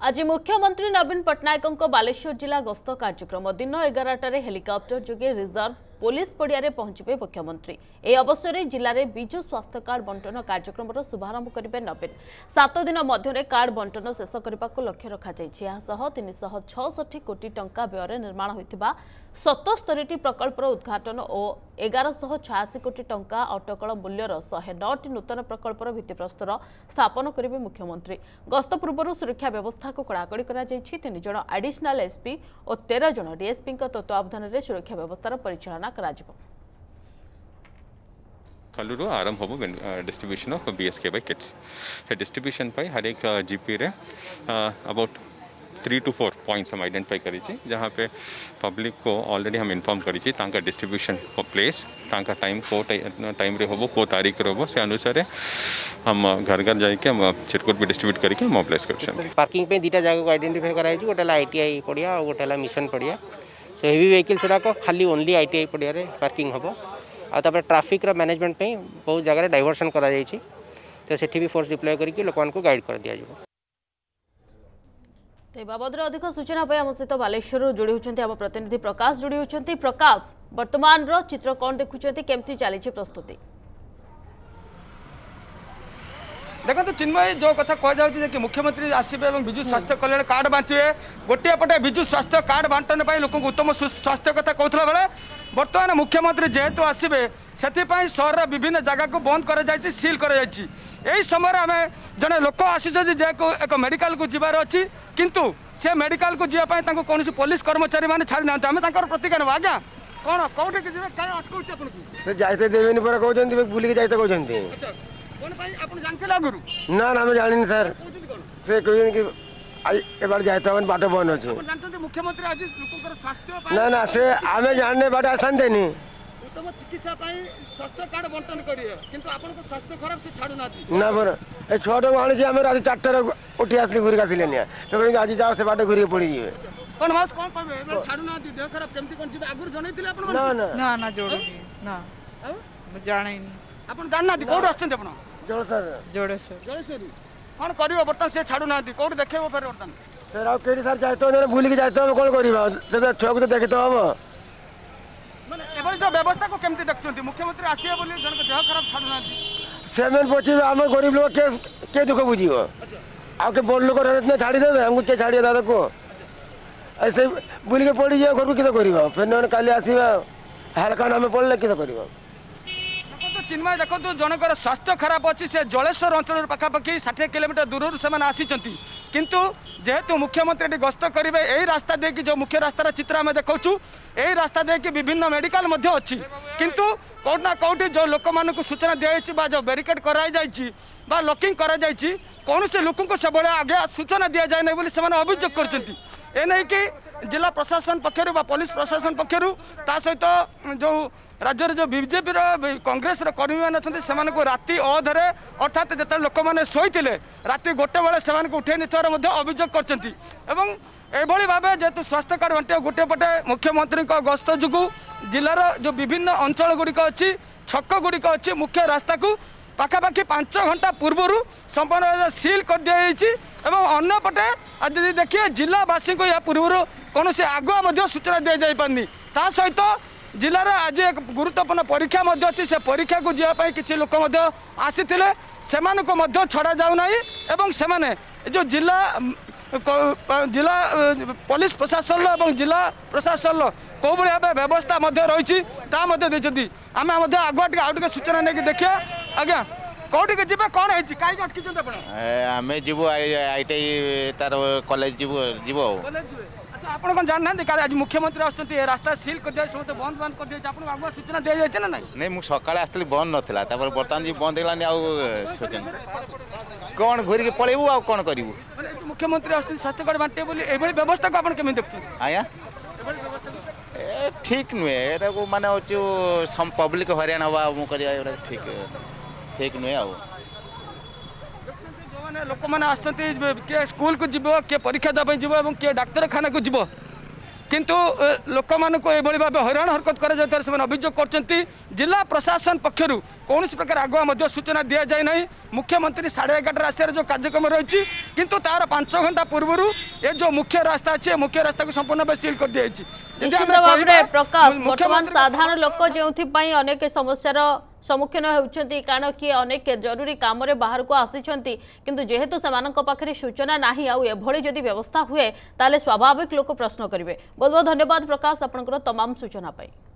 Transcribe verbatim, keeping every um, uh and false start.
आज मुख्यमंत्री नवीन पट्टनायक बालेश्वर जिला गस्त कार्यक्रम दिन एगारटे हेलिकप्टर जोगे रिजर्व पुलिस पड़िया पहुंचे मुख्यमंत्री। ए अवसर में जिले में विजु स्वास्थ्य कार्ड बंटन कार्यक्रम शुभारंभ करेंगे नवीन। सात दिन मध्य कार्ड बंटन शेष करने को लक्ष्य रखा तीन शह छठी कोटी टंका व्यय निर्माण होता सतस्तरी प्रकल्पर उद्घाटन और एगारशह छयासी कोटी टंका अटकल मूल्यर शहे नौटी नूतन प्रकल्पर भित्तिप्रस्तर स्थापन करेंगे मुख्यमंत्री। गस्त पूर्व सुरक्षा व्यवस्था को कड़ाकड़ी तीन जन एडिशनल एसपी और तेरह जन डीएसपी तत्वावधान में सुरक्षा व्यवस्था परिचालना कलुरु आरंभ हम distribution of BSK kits distribution हर एक जीपी रे about three two four points हम आइडेंटिफाई करी जहाँ पे पब्लिक को ऑलरेडी हम इन्फॉर्म करी डिस्ट्रीब्यूशन प्लेस टाइम को टाइम रे होबो को तारीख रे होबो से अनुसार हम घर घर जाके हम चिरकुट भी डिस्ट्रीब्यूट करके मोबिलाइज कर पार्किंग पे दीटा जगह को आइडेंटिफाई कराई गोटे आईटीआई पड़िया और गोटे मिशन पड़िया सो हेवी व्हीकल्स गुड़ाक खाली ओनली आईटीआई पड़िया पार्किंग हम आपर ट्राफिक मैनेजमेंट पे बहुत जगह डाइवर्सन करा तो सेठी भी फोर्स डिप्लॉय करके लोक को गाइड कर दिया जाए। बाबद अधिक सूचना आम सहित बालेश्वर जोड़ी होती आम प्रतिनिधि प्रकाश जोड़ी होती। प्रकाश वर्तमान चित्र कौन देखुं केमती चली प्रस्तुति? देखो तो चिन्मय जो कथा कह कि मुख्यमंत्री आसबे और विजु स्वास्थ्य कल्याण कार्ड बांटे गोटे पटे विजु स्वास्थ्य कार्ड बांटन लोक उत्तम स्वास्थ्य कथा कहला बेले बर्तमान मुख्यमंत्री जेहेतु आसबे से सहर विभिन्न जगह को बंद कर सील कर समय आम जड़े लोक आसी एक मेडिकल को जीवार अच्छी किंतु से मेडिकल को जीवाई कौन पुलिस कर्मचारी मैंने छाड़ी ना आम प्रतिज्ञा ना आज्ञा कौन कौटे अटकाऊँ जाते देवेनि पर कहते बुलिक जाते कहते ना ना जानी सर से कहते कि एबार जाते बाट बंद अच्छे मुख्यमंत्री आज स्वास्थ्य ना ना से आम जाने बाट आसते नहीं उत्तम चिकित्सा स्वास्थ्य कार्ड बंटन करिए किंतु आपन को स्वास्थ्य खराब से छाड़ू ना ना बर ए छोटो आनी आम रात चार उठी आसली घूरी आसले तो आज जाओ से बाट घूरी पड़ी जाए कौन मास कौन कहबे छाड़ू ना देह खराब केमती कोन जिबे आगुर जणैथिले आपन ना ना ना ना जोड़ ना म जानै नी आपन जान ना कोड आछन आपन जोड़ सर जोड़े सर जोड़े सर कौन करियो बर्तन से छाड़ू ना कोड देखेबो फेर बर्तन सर आ केडी सर जाय तो भूल के जाय तो कोन करबा से छुआ को तो देखे तो हम माने एबल जो व्यवस्था को केमती देखछंती मुख्यमंत्री आसीए बोली जन के देह खराब छाड़ू ना सेमेन पची हम गरीब लोग के के दुख बुझियो आ के बोल लोग रहत छाड़ी देबे हमको के छाड़िए दादा को ऐसे बुल के पड़ी जाए घर को कितो करबा फिर न काली आसीबा हल्का नाम पड़ले कितो करबा चिन्मय देखो जनकर स्वास्थ्य खराब अच्छी से जलेश्वर अंचल पखापाखि षाठी किलोमीटर दूर से आसी किंतु जेहेतु मुख्यमंत्री गस्त करेंगे यही रास्ता दे जो मुख्य रास्तार चित्र आम देखा यही रास्ता दे विभिन्न मेडिकल अच्छी किंतु कौट ना कौटी जो लोक मान सूचना दी जो बैरिकेड कर लॉकिंग कर कौन से लोक को सब आगे सूचना दि जाए ना से अभियोग कर कि जिला प्रशासन पक्षर पुलिस प्रशासन पक्षर ता सहित जो राज्य जो बीजेपी कांग्रेस कर्मी मैंने अच्छा राति अधरे अर्थात जो लोक मैंने शोते राति गोटे बेले से उठे निथार अभियोग कर भाव जेहेतु स्वास्थ्य कार्ड बांटे गोटे पटे मुख्यमंत्री गस्त जो जिलार जो विभिन्न अंचल गुड़िक अच्छी छक गुड़िक अच्छी मुख्य रास्ता को पाखापाखि पांच घंटा पूर्व संपूर्ण सील कर दी अन्न पटे आज देखिए जिलावासी को या पूर्व कौन से आगुआ सूचना दी जा पारनी ता सहित जिलार आज एक गुरुत्वपूर्ण परीक्षा अच्छी से परीक्षा को जीवाई किसी लोक आसी से छड़ा जाऊना एवं से जो जिला जिला पुलिस प्रशासन और जिला प्रशासन कौ भाव व्यवस्था रही आम आगुआ टे सूचना नहीं देखिए आज्ञा कौटी के जीवे कौन है कहीं अटकी आम जीवु आईटीआई तार कॉलेज जीवु जीवु अच्छा आप कौन जानना आज मुख्यमंत्री आसते रास्ता सील कर दिया सब बंद बंद कर दिया आपको आगुआ सूचना दी जाए ना नहीं नहीं मुझे सकाଳେ आसली बंद नाला बर्तमान जी बंद होगानी सूचना कौन घूरी के पलैबू आ कौन करूँ मुख्यमंत्री आसते स्वास्थ्य कार्ड बांटे बोली एभली व्यवस्था को आप केमी देखते आज्ञा ठीक नुहे एटा माने हूँ पब्लिक हरियाण हवा मुझे ठीक ठीक नुहे आ लोक मैंने आसते किए स्कूल को जीव किए परीक्षा देवाई जीव किए डाक्तखाना को जीव किंतु लोक मानक एभली भाव हैरान हरकत कर अभियोग कर जिला प्रशासन पक्षर कौन प्रकार आगुआ सूचना दि जाए ना मुख्यमंत्री साढ़े एगारटे आसार जो कार्यक्रम रही किंतु तार पांच घंटा पूर्व ये जो मुख्य रास्ता अच्छे मुख्य रास्ता को संपूर्ण भाव सील कर दी जाए। प्रकाश वर्तमान साधारण लोक जो अनेक समस्यार सम्मुखीन होती कारण किए अनेक जरूरी काम बाहर को आसी किंतु जेहेतु से सूचना नहीं आभली जदि व्यवस्था हुए ताले स्वाभाविक लोक प्रश्न करेंगे। बहुत बहुत धन्यवाद प्रकाश आपंकर तमाम सूचना पाई।